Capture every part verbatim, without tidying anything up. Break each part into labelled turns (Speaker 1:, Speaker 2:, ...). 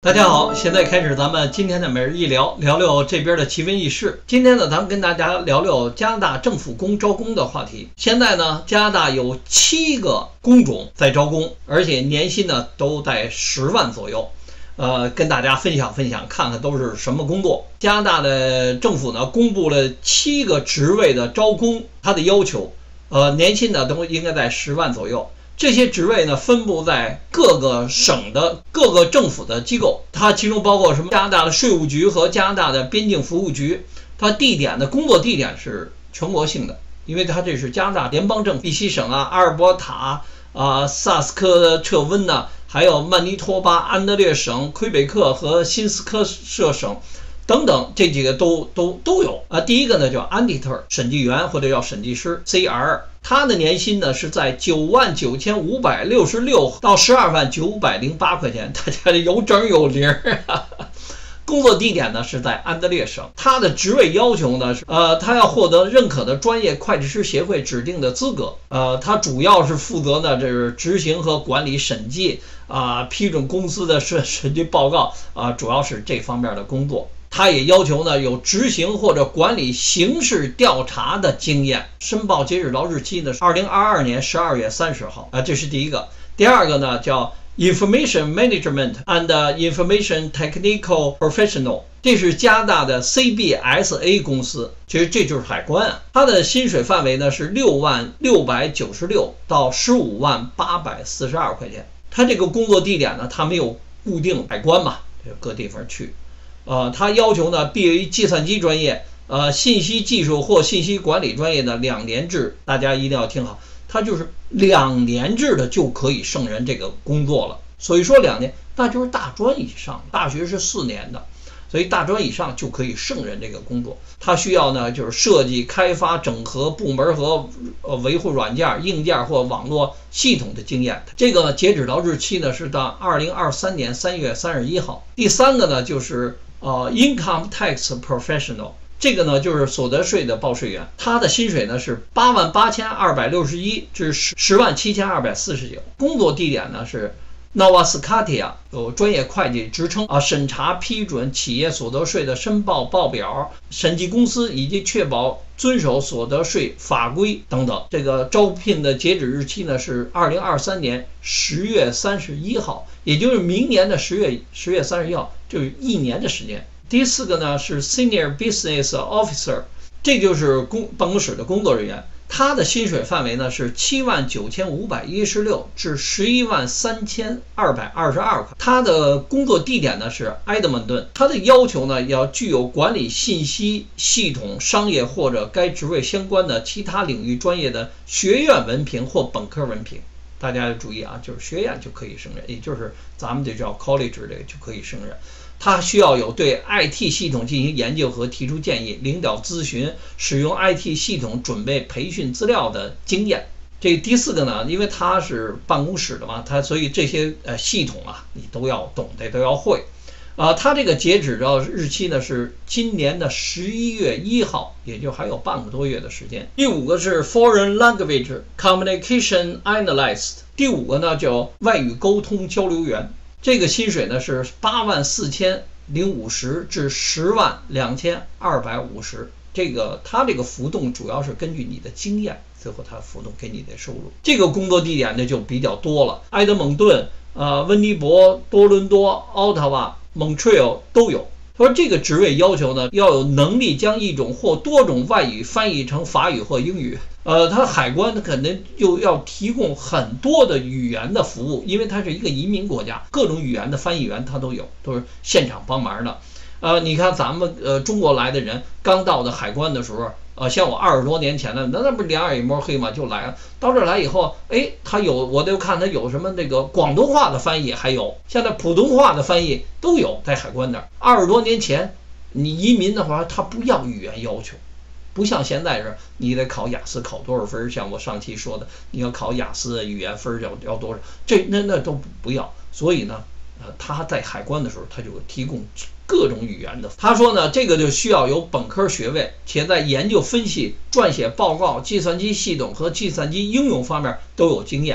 Speaker 1: 大家好，现在开始咱们今天的每日一聊，聊聊这边的奇闻异事。今天呢，咱们跟大家聊聊加拿大政府工招工的话题。现在呢，加拿大有七个工种在招工，而且年薪呢都在十万左右。呃，跟大家分享分享，看看都是什么工作。加拿大的政府呢，公布了七个职位的招工，它的要求，呃，年薪呢都应该在十万左右。这些职位呢，分布在各个省的各个政府的机构，它其中包括什么？加拿大的税务局和加拿大的边境服务局。它地点的工作地点是全国性的，因为它这是加拿大联邦政府，宾夕省啊、阿尔伯塔啊、萨斯科彻温呐，还有曼尼托巴、安大略省、魁北克和新斯科舍省等等，这几个都都都有啊。第一个呢叫 auditor 审计员或者叫审计师 C R。他的年薪呢是在九万九千五百六十六到十二万九百零八块钱，大家有整有零啊。工作地点呢是在安大略省。他的职位要求呢是，呃，他要获得认可的专业会计师协会指定的资格。呃，他主要是负责呢，这是执行和管理审计啊、呃，批准公司的审审计报告啊、呃，主要是这方面的工作。他也要求呢有执行或者管理刑事调查的经验。申报截止到日期呢是二零二二年十二月三十号啊，这是第一个。第二个呢叫 Information Management and Information Technical Professional， 这是加拿大的 C B S A 公司，其实这就是海关啊。它的薪水范围呢是六万六百九十六到十五万八百四十二块钱。它这个工作地点呢，它没有固定海关嘛，各地方去。呃，他要求呢毕业于计算机专业、呃信息技术或信息管理专业的两年制，大家一定要听好，他就是两年制的就可以胜任这个工作了。所以说两年，那就是大专以上，大学是四年的，所以大专以上就可以胜任这个工作。他需要呢就是设计、开发、整合部门和呃维护软件、硬件或网络系统的经验。这个截止到日期呢是到二零二三年三月三十一号。第三个呢就是呃 Income Tax Professional， 这个呢就是所得税的报税员，他的薪水呢是八万八千二百六十一至十万七千二百四十九。工作地点呢是Nova Scotia， 有专业会计职称啊，审查批准企业所得税的申报报表，审计公司以及确保遵守所得税法规等等。这个招聘的截止日期呢是二零二三年十月三十一号，也就是明年的十月十月三十一号，就是一年的时间。第四个呢是 Senior Business Officer， 这就是公办公室的工作人员。他的薪水范围呢是七万九千五百一十六至十一万三千二百二十二块。他的工作地点呢是埃德蒙顿。他的要求呢要具有管理信息系统、商业或者该职位相关的其他领域专业的学院文凭或本科文凭。大家要注意啊，就是学院就可以胜任，也就是咱们这叫 college 这个就可以胜任。他需要有对 I T 系统进行研究和提出建议、领导咨询、使用 I T 系统准备培训资料的经验。这第四个呢，因为他是办公室的嘛，他所以这些呃系统啊，你都要懂得，都要会。啊、呃，他这个截止到日期呢是今年的十一月一号，也就还有半个多月的时间。第五个是 Foreign Language Communication Analyst， 第五个呢叫外语沟通交流员。这个薪水呢是八万四千零五十至十万两千二百五十。这个它这个浮动主要是根据你的经验，最后它浮动给你的收入。这个工作地点呢就比较多了，埃德蒙顿、呃温尼伯、多伦多、奥塔瓦、蒙特利尔都有。他说这个职位要求呢要有能力将一种或多种外语翻译成法语或英语。呃，它海关它肯定就要提供很多的语言的服务，因为它是一个移民国家，各种语言的翻译员它都有，都是现场帮忙的。呃，你看咱们呃中国来的人刚到的海关的时候，呃，像我二十多年前的，那那不是两眼一摸黑嘛，就来了。到这儿来以后，哎，他有我都看他有什么那个广东话的翻译，还有现在普通话的翻译都有在海关那儿。二十多年前你移民的话，他不要语言要求。不像现在是，你得考雅思考多少分？像我上期说的，你要考雅思语言分要要多少？这那那都不要。所以呢，呃，他在海关的时候，他就提供各种语言的。他说呢，这个就需要有本科学位，且在研究分析、撰写报告、计算机系统和计算机应用方面都有经验。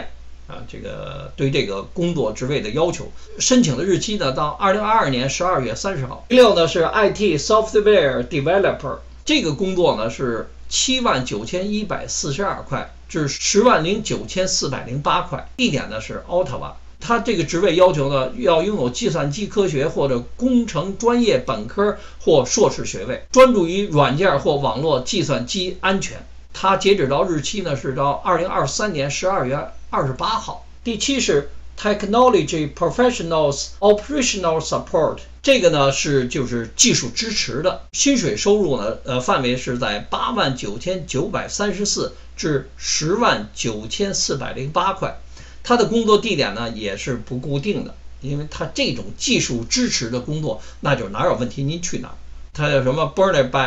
Speaker 1: 啊，这个对这个工作职位的要求。申请的日期呢，到二零二二年十二月三十号。第六呢是 I T Software Developer， 这个工作呢是七万九千一百四十二块至十万零九千四百零八块，地点呢是奥塔瓦。他这个职位要求呢，要拥有计算机科学或者工程专业本科或硕士学位，专注于软件或网络计算机安全。它截止到日期呢是到二零二三年十二月二十八号。第七是 Technology Professionals Operational Support， 这个呢是就是技术支持的，薪水收入呢呃范围是在八万九千九百三十四至十万九千四百零八块。它的工作地点呢也是不固定的，因为它这种技术支持的工作，那就哪有问题您去哪儿。它有什么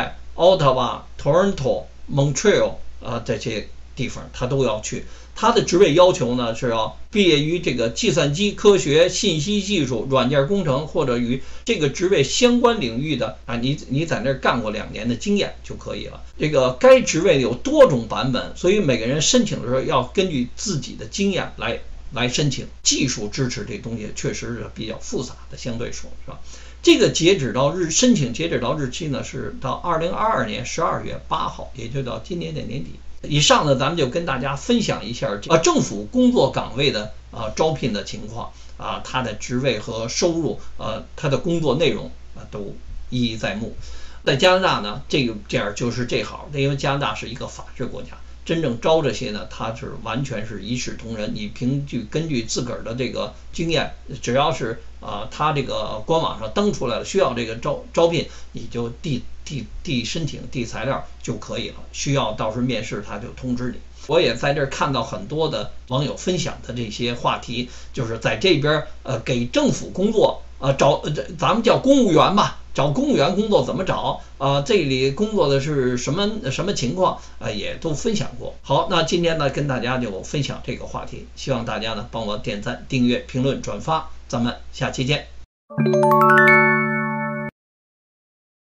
Speaker 1: Burnaby、Ottawa、Toronto、Montreal 啊、呃、这些地方它都要去。它的职位要求呢是要毕业于这个计算机科学、信息技术、软件工程或者与这个职位相关领域的啊，你你在那儿干过两年的经验就可以了。这个该职位有多种版本，所以每个人申请的时候要根据自己的经验来来申请。技术支持这东西确实是比较复杂的，相对说是吧？这个截止到日申请截止到日期呢是到二零二二年十二月八号，也就到今年的年底。以上呢，咱们就跟大家分享一下啊政府工作岗位的啊招聘的情况啊，它的职位和收入，呃，它的工作内容啊都一一在目。在加拿大呢，这个这样就是这好，因为加拿大是一个法治国家，真正招这些呢，它是完全是一视同仁。你凭据根据自个儿的这个经验，只要是啊，他这个官网上登出来了，需要这个招招聘，你就递递递申请、递材料就可以了。需要到时候面试，他就通知你。我也在这儿看到很多的网友分享的这些话题，就是在这边呃给政府工作呃找呃咱们叫公务员吧。找公务员工作怎么找啊、呃？这里工作的是什么什么情况啊、呃？也都分享过。好，那今天呢跟大家就分享这个话题，希望大家呢帮我点赞、订阅、评论、转发，咱们下期见。